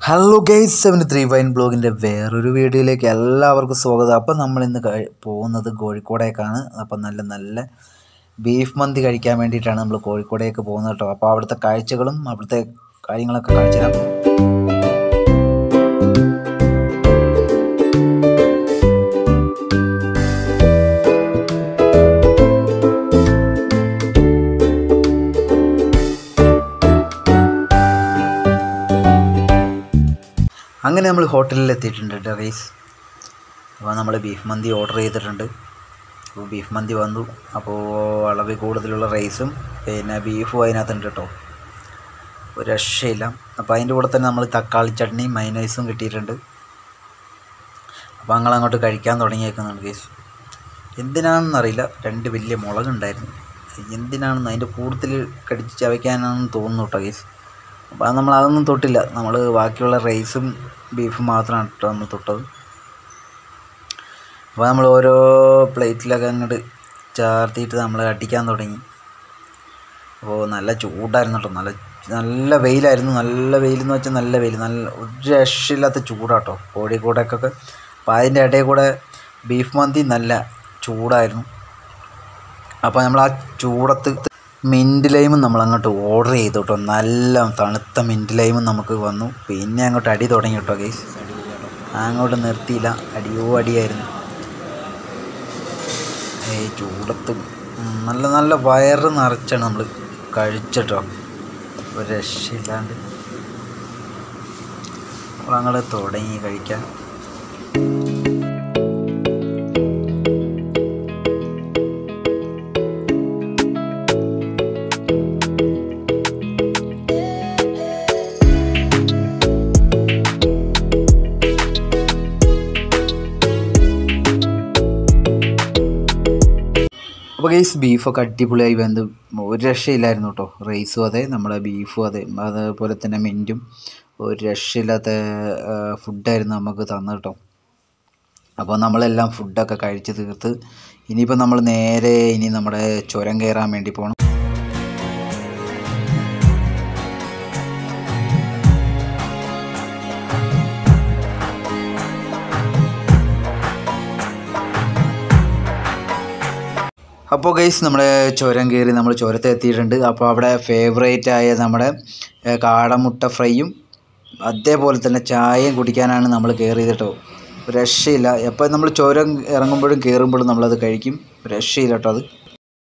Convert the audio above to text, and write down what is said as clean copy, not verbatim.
Hello guys 73 wine ബ്ലോഗിൻ്റെ വേറൊരു വീഡിയോയിലേക്ക് എല്ലാവർക്കും സ്വാഗതം. അപ്പം നമ്മളിന്ന് പോകുന്നത് കോഴിക്കോടേക്കാണ്. അപ്പം നല്ല നല്ല ബീഫ് മന്തി കഴിക്കാൻ വേണ്ടിയിട്ടാണ് നമ്മൾ കോഴിക്കോടേക്ക് പോകുന്നത് കേട്ടോ. അപ്പോൾ അവിടുത്തെ കാഴ്ചകളും അവിടുത്തെ കാര്യങ്ങളൊക്കെ കാണിച്ചു തരാം. അങ്ങനെ നമ്മൾ ഹോട്ടലിൽ എത്തിയിട്ടുണ്ട് കേട്ടോ ഗൈസ്. അപ്പോൾ നമ്മൾ ബീഫ് മന്തി ഓർഡർ ചെയ്തിട്ടുണ്ട്. അപ്പോൾ ബീഫ് മന്തി വന്നു. അപ്പോൾ അളവ് കൂടുതലുള്ള റൈസും പിന്നെ ബീഫും അതിനകത്തുണ്ട് കേട്ടോ. ഒരു രക്ഷയില്ല. അപ്പോൾ അതിൻ്റെ കൂടെ തന്നെ നമ്മൾ തക്കാളി ചട്നിയും മൈനൈസും കിട്ടിയിട്ടുണ്ട്. അപ്പോൾ ഞങ്ങളങ്ങോട്ട് കഴിക്കാൻ തുടങ്ങിയേക്കുന്നുണ്ട് ഗൈസ്. എന്തിനാണെന്നറിയില്ല, 2 വലിയ മുളകുണ്ടായിരുന്നു. എന്തിനാണെന്ന് അതിൻ്റെ കൂടുതൽ കടിച്ച് ചവയ്ക്കാനാണെന്ന് തോന്നുന്നു കേട്ടോ ഗൈസ്. അപ്പോൾ നമ്മൾ അതൊന്നും തൊട്ടില്ല. നമ്മൾ ബാക്കിയുള്ള റൈസും ബീഫും മാത്രമാണ് കേട്ടോ നമ്മൾ തൊട്ടത്. അപ്പോൾ നമ്മൾ ഓരോ പ്ലേറ്റിലൊക്കെ അങ്ങോട്ട് ചാർത്തിയിട്ട് നമ്മൾ അടിക്കാൻ തുടങ്ങി. അപ്പോൾ നല്ല ചൂടായിരുന്നു കേട്ടോ. നല്ല വെയിലായിരുന്നു. നല്ല വെയിലെന്ന് വെച്ചാൽ നല്ല വെയിൽ, നല്ല ഒരു രക്ഷയില്ലാത്ത ചൂടാട്ടോ കോഴിക്കോടേക്കൊക്കെ. അപ്പോൾ അതിൻ്റെ ഇടയിൽ കൂടെ ബീഫ് മന്തി നല്ല ചൂടായിരുന്നു. അപ്പോൾ നമ്മൾ ആ ചൂടത്ത് മിൻറ്റ് ലൈമും നമ്മൾ അങ്ങോട്ട് ഓർഡർ ചെയ്തു കേട്ടോ. നല്ല തണുത്ത മിൻറ്റ് ലൈമും നമുക്ക് വന്നു. പിന്നെ അങ്ങോട്ട് അടി തുടങ്ങി കേട്ടോ ഗൈസ്. അങ്ങോട്ട് നിർത്തിയില്ല, അടിയോ അടിയായിരുന്നു. ചൂടത്തും നല്ല നല്ല വയറ് നിറച്ചാണ് നമ്മൾ കഴിച്ചിട്ടോ. ഒരു രക്ഷയില്ലാണ്ട് നമ്മളങ്ങോട്ട് തുടങ്ങി കഴിക്കാൻ. അപ്പോൾ ഗൈസ് ബീഫൊക്കെ അടിപൊളിയായി വെന്ത് ഒരു രക്ഷയില്ലായിരുന്നു കേട്ടോ. റൈസും അതെ, നമ്മുടെ ബീഫും അതെ, അതേപോലെ തന്നെ മിൻറ്റും ഒരു രക്ഷയില്ലാത്ത ഫുഡായിരുന്നു നമുക്ക് തന്നു കേട്ടോ. അപ്പോൾ നമ്മളെല്ലാം ഫുഡൊക്കെ കഴിച്ച് തീർത്ത് ഇനിയിപ്പോൾ നമ്മൾ നേരെ നമ്മുടെ ചുരം കയറാൻ വേണ്ടി പോകണം. അപ്പോൾ ഗൈസ് നമ്മുടെ ചുരം കയറി നമ്മൾ ചുരത്ത് എത്തിയിട്ടുണ്ട്. അപ്പോൾ അവിടെ ഫേവറേറ്റ് ആയ നമ്മുടെ കാടമുട്ട ഫ്രൈയും അതേപോലെ തന്നെ ചായയും കുടിക്കാനാണ് നമ്മൾ കയറിയത് കേട്ടോ. രക്ഷയില്ല. എപ്പോൾ നമ്മൾ ചുരം ഇറങ്ങുമ്പോഴും കയറുമ്പോഴും നമ്മളത് കഴിക്കും. രക്ഷയില്ല കേട്ടോ അത്.